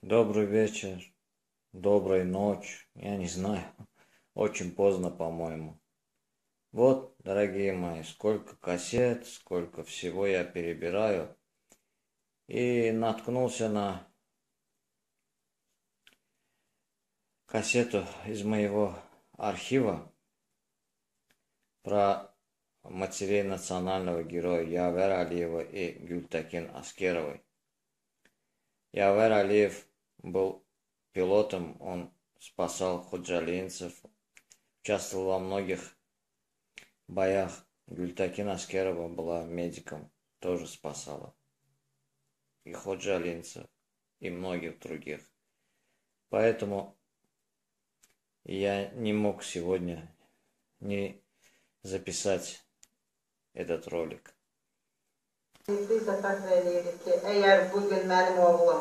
Добрый вечер, доброй ночь, я не знаю, очень поздно, по-моему. Вот, дорогие мои, сколько кассет, сколько всего я перебираю. И наткнулся на кассету из моего архива про матерей национального героя Явер Алиева и Гюльтакин Аскеровой. Явер Алиев был пилотом, он спасал ходжалинцев, участвовал во многих боях. Гюльтакин Аскерова была медиком, тоже спасала и ходжалинцев, и многих других. Поэтому я не мог сегодня не записать этот ролик. Eğer bugün benim oğlum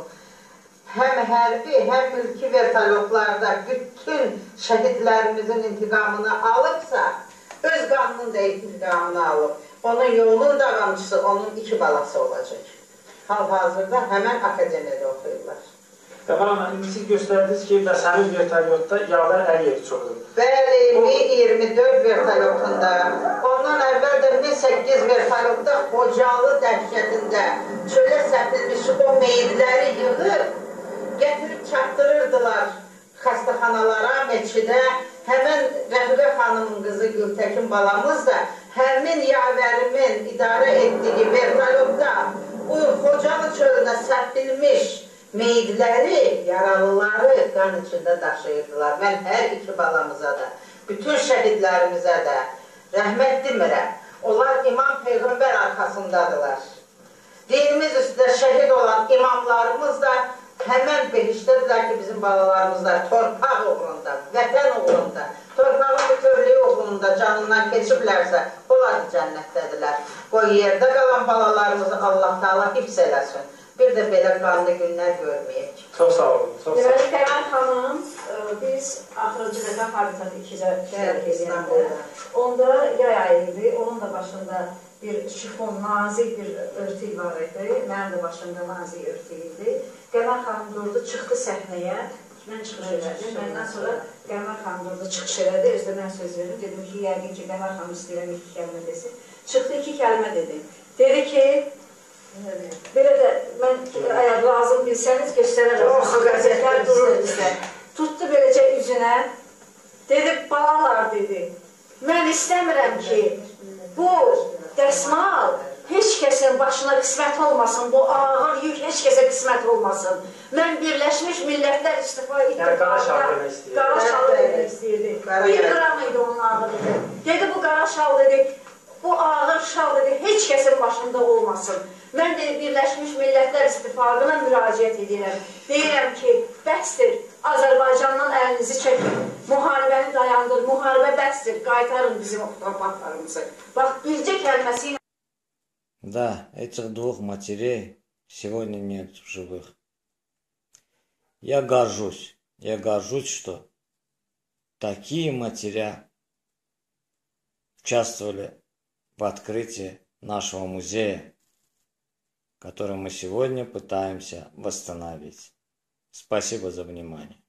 hem hərbi hem mülki vertolyotlarda bütün şehitlerimizin intikamını alıpsa öz qanının da intikamını alıp onun yolunun davamcısı onun 2 balası olacak. Hal-hazırda hemen akademiyada oxuyurlar. Efendim, siz gösterdiniz ki Bəsəmi vertolyotta Yavər Əliyev çoxdur. Bəli, Mi-24 vertolyotunda, ondan əvvəl də Mi-8 vertolyotta Xocalı dəhşətində çölə səpilmiş o meyidləri yığıb, gətirib çatdırırdılar xəstəxanalara, meçidə. Həmən Rəfiqə xanımın qızı Gültəkin balamız da həmin Yavərimin idarə etdiyi vertolyotda bu Xocalı çölünə səpilmiş meyidləri, yaralıları qan içində daşıyırdılar. Mən hər 2 balamıza da, bütün şəhidlərimizə də rəhmət demirəm. Onlar İmam Peyğəmbər arxasındadılar. Dinimiz üstündə şəhid olan imamlarımız da həmən behişdədirlər ki, bizim balalarımız da torpaq uğrunda, vətən uğrunda, torpağın bütövlüyü uğrunda canından keçiblərsə, onlar da cənnətdədirlər. Qoy yerdə qalan balalarımızı Allah Taala hifz eləsin. Bir də belə qanlı günlər görməyək. Çox sağ olun. Deməli, Qəmər xanım, biz axırıncı dəfə Habitat 2-də şərh edəndə, onda yay ayı idi, onun da başında bir şifon, nazik bir örtük var idi, mənim də başımda nazik örtük idi. Qəmər xanım durdu, çıxdı səhnəyə, mən çıxış elədim, məndən sonra Qəmər xanım durdu, çıxış elədi, özdə mən söz verdim, dedim ki, yəqin ki, Qəmər xanım istəyirəm 2 kəlmə desin. Çıxdı 2 kəlmə dedi. Dedi ki, belə də mən əgər lazım bilsəniz göstərərəm. O qəzetlər durur bizdə. Tutdu beləcə üzünə, dedi, balalar dedi, mən istəmirəm ki, bu dəsmal heç kəsin başına qismət olmasın, bu ağır yük heç kəsə qismət olmasın. Mən Birləşmiş Millətlər İstifa İttifaqında qara şal demək istəyirdi. 1 qram idi onun ağırlığı. Dedi, bu qara şal dedi, bu ağır şal dedi, heç kəsin başında olmasın. Mən də Birləşmiş Millətlər İttifaqına müraciət edirəm. Deyirəm ki, bəsdir, Azərbaycandan əlinizi çəkin, müharibəni dayandır, müharibə bəsdir, qaytarın bizim torpaqlarımızı. Bax, bircə kəlməsi ilə... Да, этих 2 матерей сегодня нет в живых. Я горжусь, что такие матеря участвовали в открытии нашего музея, который мы сегодня пытаемся восстановить. Спасибо за внимание.